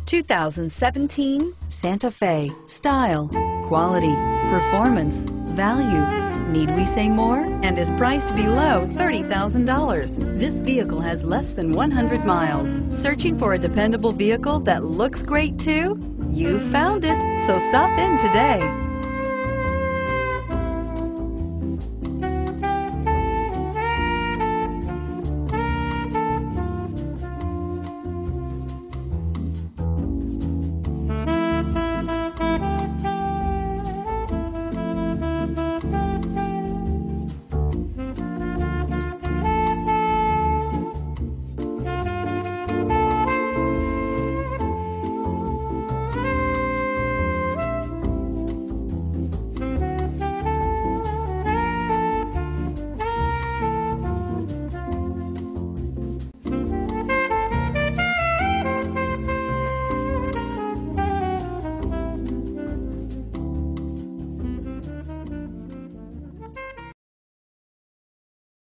2017 Santa Fe. Style, quality, performance, value. Need we say more? And is priced below $30,000. This vehicle has less than 100 miles. Searching for a dependable vehicle that looks great too? You found it, so stop in today.